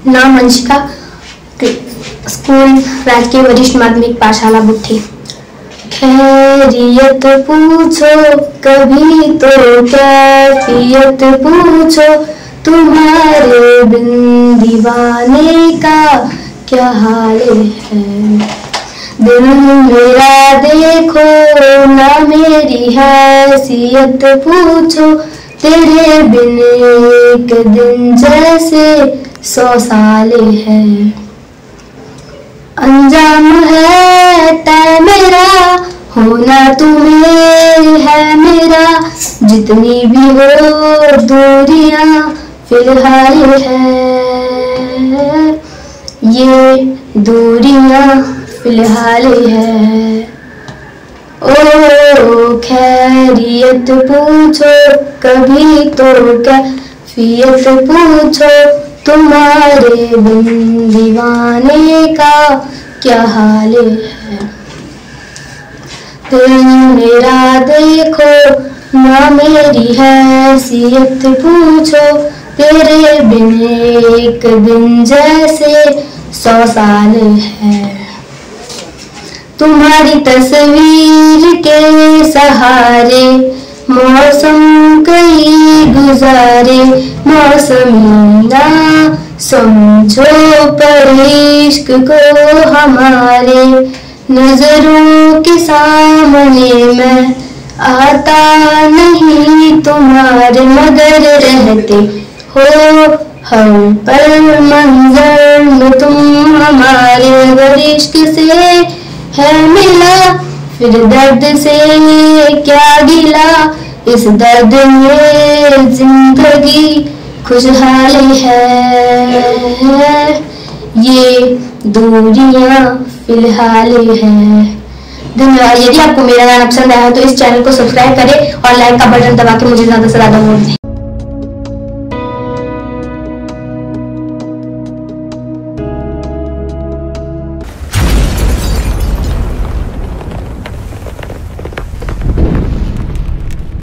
नाम वंशिका, स्कूल राजकीय वरिष्ठ माध्यमिक पाठशाला बुट्ठी। खैरियत पूछो कभी तो कैफियत पूछो, तुम्हारे बिन दीवाने का क्या हाल है। दिल मेरा देखो ना मेरी हैसियत पूछो, तेरे बिन एक दिन जैसे 100 साल है। अंजाम है तय मेरा, होना तुम्हें है मेरा, जितनी भी हो दूरियां फिलहाल है, ये दूरियां फिलहाल है। ओ खैरियत पूछो कभी तो कैफियत पूछो, तुम्हारे बिन दीवाने का क्या हाल है। दिल मेरा देखो ना मेरी हैसियत पूछो, तेरे बिन एक दिन जैसे 100 साल है। तुम्हारी तस्वीर के सहारे मौसम कई गुजारे, मौसमी ना समझो पर इश्क को हमारे, नजरों के सामने मैं आता नहीं तुम्हारे, मगर रहते हो हर पल मंजर में तुम हमारे। अगर इश्क से है मिला फिर दर्द से क्या गिला, इस दर्द में जिंदगी खुशहाल है, ये दूरियां फिलहाल है। धन्यवाद। यदि आपको मेरा गाना पसंद आया तो इस चैनल को सब्सक्राइब करें और लाइक का बटन दबा के मुझे ज्यादा से ज्यादा वोट दें।